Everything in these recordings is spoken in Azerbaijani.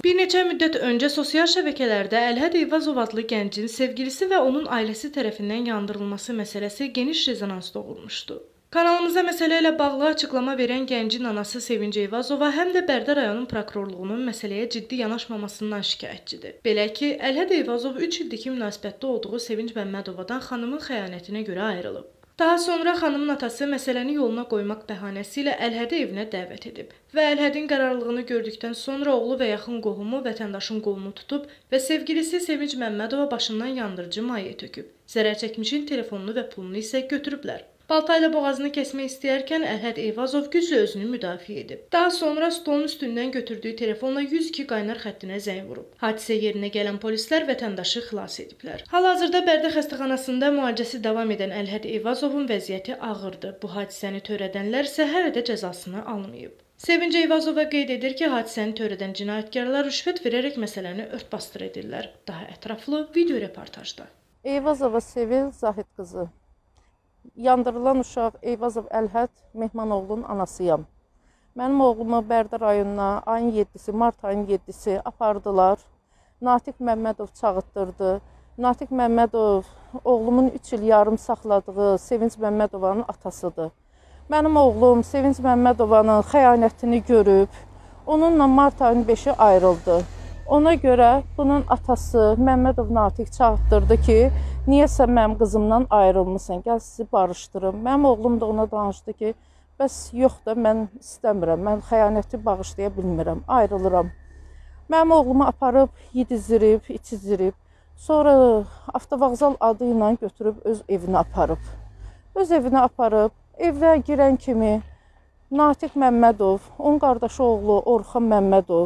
Bir neçə müddət öncə sosial şəbəkələrdə Əlhəd Eyvazov adlı gəncin sevgilisi və onun ailəsi tərəfindən yandırılması məsələsi geniş rezonans doğurmuşdu. Kanalımıza məsələ ilə bağlı açıqlama verən gəncin anası Sevinc Eyvazova həm də Bərdə rayonun prokurorluğunun məsələyə ciddi yanaşmamasından şikayətçidir. Belə ki, Əlhəd Eyvazov 3 ildir ki, münasibətdə olduğu Sevinc Məmmədovadan xanımın xəyanətinə görə ayrılıb. Daha sonra xanımın atası məsələni yoluna qoymaq bəhanəsi ilə Əlhədi evinə dəvət edib və Əlhədin qərarlılığını gördükdən sonra oğlu və yaxın qohumu vətəndaşın qolunu tutub və sevgilisi Sevinc Məmmədova başından yandırıcı maye töküb. Zərər çəkmişin telefonunu və pulunu isə götürüblər. Baltayla boğazını kəsmək istəyərkən Əlhəd Eyvazov güclə özünü müdafiə edib. Daha sonra stolun üstündən götürdüyü telefonla 102 qaynar xəttinə zəng vurub. Hadisə yerinə gələn polislər vətəndaşı xilas ediblər. Hal-hazırda Bərdə xəstəxanasında müalicəsi davam edən Əlhəd Eyvazovun vəziyyəti ağırdır. Bu hadisəni törədənlər isə hələ də cəzasını almayıb. Sevinc Eyvazova qeyd edir ki, hadisəni törədən cinayətkarlar rüşvət verərək məsələni ört-basdır edirlər. Daha ətraflı video reportajda. Eyvazova Sevil Zahid qızı. Yandırılan uşaq Eyvazov Əlhəd Mehmanoğlu'nun anasıyam. Mənim oğlumu Bərdə rayonuna ayın 7-si, mart ayın 7-si apardılar. Natiq Məmmədov çağıtdırdı. Natiq Məmmədov oğlumun 3 il yarım saxladığı Sevinc Məmmədovanın atasıdır. Mənim oğlum Sevinc Məmmədovanın xəyanətini görüb, onunla mart ayın 5-i ayrıldı. Ona görə bunun atası Məmmədov Natiq çağıtdırdı ki, niyəsə mənim qızımdan ayrılmışsan, gəl sizi barışdırım. Mənim oğlum da ona danışdı ki, bəs yox da mən istəmirəm, mən xəyanəti bağışlaya bilmirəm, ayrılıram. Mənim oğlumu aparıb, yedizdirib, içizdirib, sonra avtovağzal adı ilə götürüb öz evinə aparıb. Öz evinə aparıb, evə girən kimi Natiq Məmmədov, onun qardaşı oğlu Orxan Məmmədov,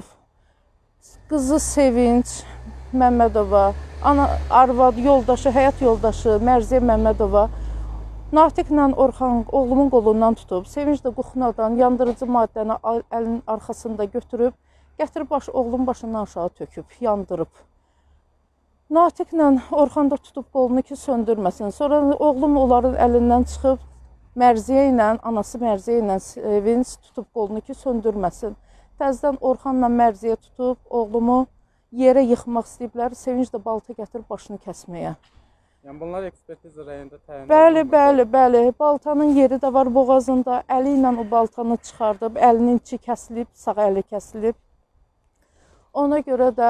qızı Sevinc Məmmədova, arvad yoldaşı, həyat yoldaşı Mərziyə Məmmədova Natiqlə Orxan oğlumun qolundan tutub, Sevinc də quxunadan yandırıcı maddəni əlinin arxasında götürüb, gətirib oğlumun başından aşağı töküb, yandırıb. Natiqlə Orxan da tutub qolunu ki, söndürməsin. Sonra oğlum onların əlindən çıxıb, Mərziyə ilə, anası Mərziyə ilə Sevinc tutub qolunu ki, söndürməsin. Təzdən Orxanla Mərziyə tutub, oğlumu yerə yıxmaq istəyiblər, Sevinc də balta gətirib başını kəsməyə. Yəni bunlar ekspertiza rəyində təyin olunur? Bəli. Baltanın yeri də var boğazında. Əli ilə o baltanı çıxardıb, əlinin içi kəsilib, sağ əli kəsilib. Ona görə də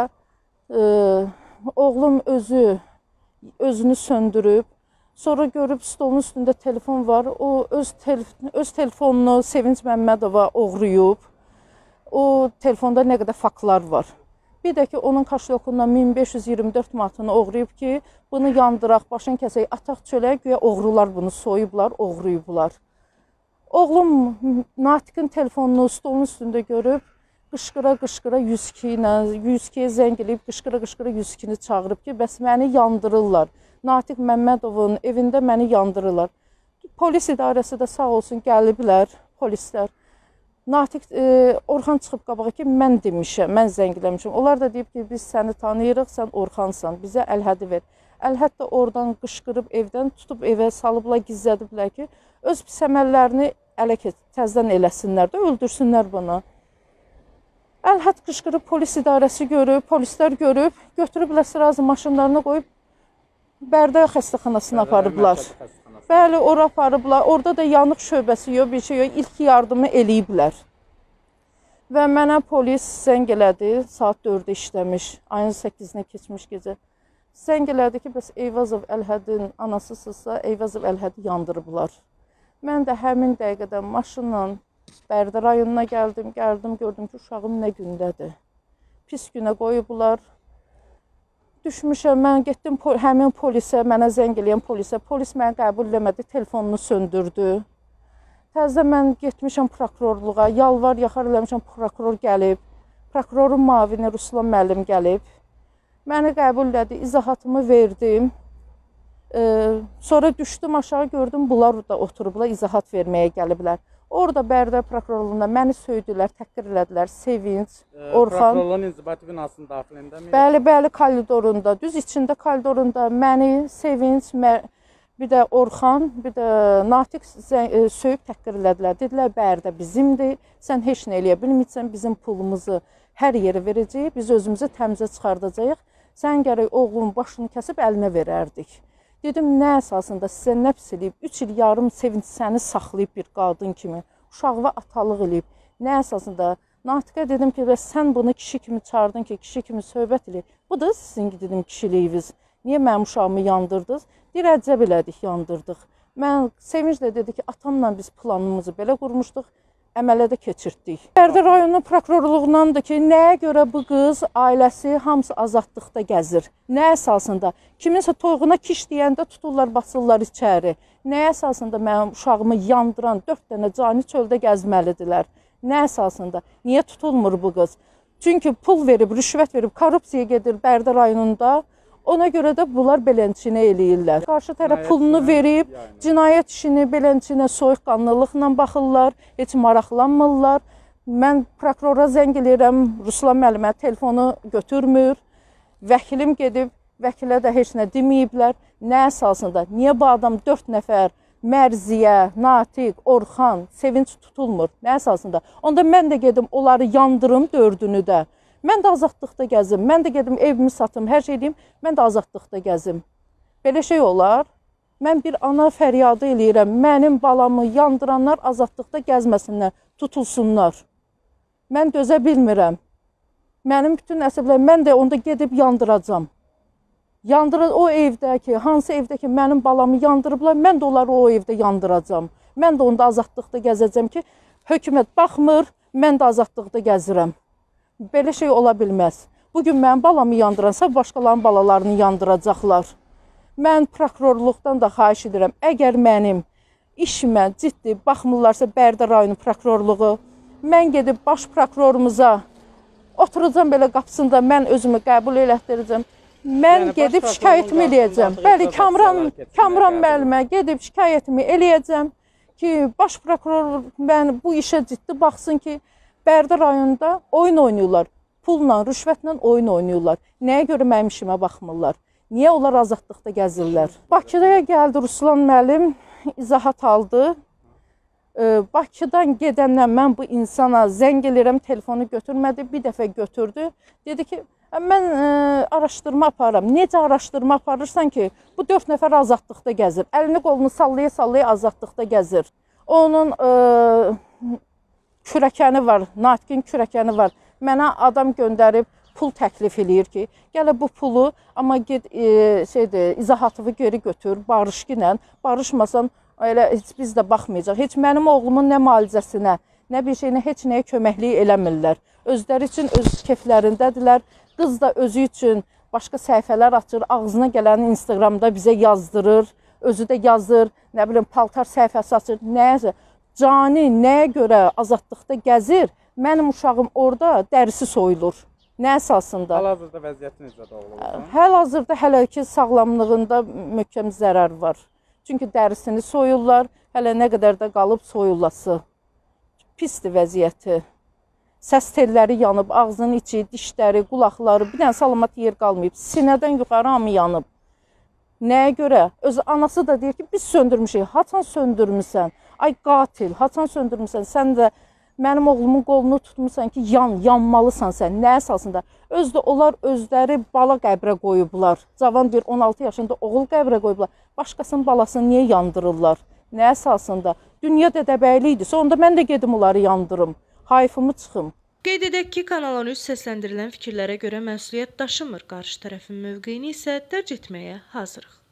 oğlum özünü söndürüb. Sonra görüb stolun üstündə telefon var. O öz telefonunu Sevinc Məmmədova oğruyub. O telefonda nə qədər faktlar var. Bir də ki, onun kaşlokundan 1524 manatını oğruyub ki, bunu yandıraq, başını kəsək, ataq çölə, güya oğrular bunu soyublar, oğruyublar. Oğlum Natiqin telefonunu stolun üstündə görüb, qışqıra-qışqıra 102-yə zəng eləyib, qışqıra-qışqıra 102-ni çağırıb ki, bəs məni yandırırlar. Natiq Məmmədovun evində məni yandırırlar. Polis idarəsi də sağ olsun gəliblər, polislər. Natiq, Orxan çıxıb qabağa ki, mən demişəm, mən zəngləmişəm. Onlar da deyib ki, biz səni tanıyırıq, sən Orxansan, bizə Əlhədi ver. Əlhəd də oradan qışqırıb evdən tutub evə salıblar, gizlədiblər ki, öz pis əməllərini təzdən eləsinlər də, öldürsünlər bunu. Əlhəd qışqırıb, polis idarəsi görüb, polislər görüb, götürüblər sırası maşınlarına qoyub, Bərdə xəstəxanasına aparıblar. Bəli, ora aparıblar. Orada da yanıq şöbəsi yox, bir şey yox. İlk yardımı eləyiblər. Və mənə polis zəng elədi. Saat 4-də işləmiş. Ayın 8-nə keçmiş gecə. Zəng elədi ki, bəs Eyvazov Əlhədin anasısızsa, Eyvazov Əlhədi yandırıblar. Mən də həmin dəqiqədə maşınla Bərdə rayonuna gəldim, gördüm ki, uşağım nə gündədir. Pis günə qoyublar. Düşmüşəm, mən getdim həmin polisə, mənə zəng eləyən polisə. Polis məni qəbul eləmədi, telefonunu söndürdü. Təzdə mən getmişəm prokurorluğa, yalvar, yaxar eləmişəm, prokuror gəlib. Prokurorun mavini Ruslan müəllim gəlib. Məni qəbul elədi, izahatımı verdim. Sonra düşdüm aşağı, gördüm, bunlar da oturublar, izahat verməyə gəliblər. Orada Bərdə prokurorluğunda məni söydülər, təhqir elədilər, Sevinc, Orxan. Prokurorluğun inzibati binasının daxilində mi? Bəli, koridorunda, düz içində koridorunda məni, Sevinc, bir də Orxan, bir də Natiq söyüb təhqir elədilər. Dedilər, Bərdə bizimdir, sən heç nə eləyə bilmirsən, bizim pulumuzu hər yerə verəcəyik, biz özümüzü təmizə çıxardacağıq. Sən gərək oğlunun başını kəsib əlinə verərdik. Dedim, nə əsasında sizə nə pis eləyib? 3 il yarım sevinç səni saxlayıb bir qadın kimi, uşağıva atalıq eləyib. Nə əsasında? Natiqə dedim ki, sən bunu kişi kimi çağırdın ki, kişi kimi söhbət eləyib. Bu da sizin ki, dedim, kişiliyiniz. Niyə mənim uşağımı yandırdınız? Deyir, əcəb elədik, yandırdıq. Mən sevinclə dedi ki, atamla biz planımızı belə qurmuşduq, əmələ də keçirtdik. Bərdə rayonunun prokurorluğundandır ki, nəyə görə bu qız, ailəsi hamısı azadlıqda gəzir? Nə əsasında? Kiminsə toyğuna kiş deyəndə tuturlar, basırlar içəri. Nə əsasında mənim uşağımı yandıran 4 dənə cani çöldə gəzməlidirlər? Nə əsasında? Niyə tutulmur bu qız? Çünki pul verib, rüşvət verib, korrupsiya gedir Bərdə rayonunda. Ona görə də bunlar beləçinə eləyirlər. Qarşı tərəf pulunu verib, cinayət işini beləçinə soyuqqanlılıqla baxırlar, heç maraqlanmırlar. Mən prokurora zəng eləyirəm, Ruslan müəllimə telefonu götürmür. Vəkilim gedib, vəkilə də heç nə deməyiblər. Nə əsasında? Niyə bu adam 4 nəfər Mərziyə, Natiq, Orxan, Sevinç tutulmur? Nə əsasında? Onda mən də gedim, onları yandırım 4-ünü də. Mən də azadlıqda gəzim, mən də gedim evimi satım, hər şey deyim, mən də azadlıqda gəzim. Belə şey olar. Mən bir ana fəryadı eləyirəm, mənim balamı yandıranlar azadlıqda gəzməsinlər, tutulsunlar. Mən dözə bilmirəm. Mənim bütün əsəblərim, mən də onda gedib yandıracam. O evdəki, hansı evdəki mənim balamı yandırıblar, mən də onları o evdə yandıracam. Mən də onda azadlıqda gəzəcəm ki, hökumət baxmır, mən də azadlıqda gəzirəm. Belə şey ola bilməz. Bugün mənim balamı yandıransa, başqalarının balalarını yandıracaqlar. Mən prokurorluqdan da xahiş edirəm, əgər mənim işimə ciddi baxmırlarsa Bərdə rayonu prokurorluğu, mən gedib baş prokurorumuza oturacam belə qapısında, mən özümü qəbul elətdirəcəm. Mən gedib şikayətimi eləyəcəm. Bəli, Kamran müəllimə gedib şikayətimi eləyəcəm ki, baş prokuror mən bu işə ciddi baxsın ki, Bərdə rayonunda oyun oynayırlar. Pulla, rüşvətlə oyun oynayırlar. Nəyə görə mənim işimə baxmırlar? Niyə onlar azadlıqda gəzirlər? Bakıya gəldi Ruslan müəllim, izahat aldı. Bakıdan gedəndən mən bu insana zəng eləyirəm, telefonu götürmədi, bir dəfə götürdü. Dedi ki, mən araşdırma aparıram. Necə araşdırma aparırsan ki, bu 4 nəfər azadlıqda gəzir. Əlini qolunu sallaya-sallaya azadlıqda gəzir. Onun kürəkəni var, Natiqin kürəkəni var. Mənə adam göndərib pul təklif eləyir ki, gələ bu pulu, amma get izahatını geri götür, barışqinə. Barışmasan, elə heç biz də baxmayacaq. Heç mənim oğlumun nə müalicəsinə, nə bir şeyinə, heç nəyə köməklik eləmirlər. Özləri üçün öz keflərindədirlər. Qız da özü üçün başqa səhifələr açır, ağzına gələni Instagramda bizə yazdırır. Özü də yazır, nə bilim, paltar səhifəsi açır, nəyəsə. Cani nəyə görə azadlıqda gəzir, mənim uşağım orada dərisi soyulur. Nə əsasında? Hal-hazırda vəziyyəti necədir oğlunuzun? Hal-hazırda hələ ki sağlamlığında möhkəm zərər var. Çünki dərisini soyurlar, hələ nə qədər də qalıb soyulası. Pisdir vəziyyəti. Səs telləri yanıb, ağzının içi, dişləri, qulaqları, bir dənə salamat yer qalmayıb. Sinədən yuxarı hamı yanıb. Nəyə görə? Öz anası da deyir ki, biz söndürmüşük. Haçan söndürmüsən? Ay qatil, haçan söndürmüsən? Sən də mənim oğlumun qolunu tutmuşsan ki, yanmalısan sən. Nə əsasında? Özdə onlar özləri bala qəbrə qoyublar. Cavan bir 16 yaşında oğul qəbrə qoyublar. Başqasının balasını niyə yandırırlar? Nə əsasında? Dünya dədəbəyli idi. Sonunda mən də gedim onları yandırım. Hayfımı çıxım. Qeyd edək ki, Kanal 13 səsləndirilən fikirlərə görə məsuliyyət daşımır. Qarşı tərəfin mövqeyini isə dərc etməyə hazırıq.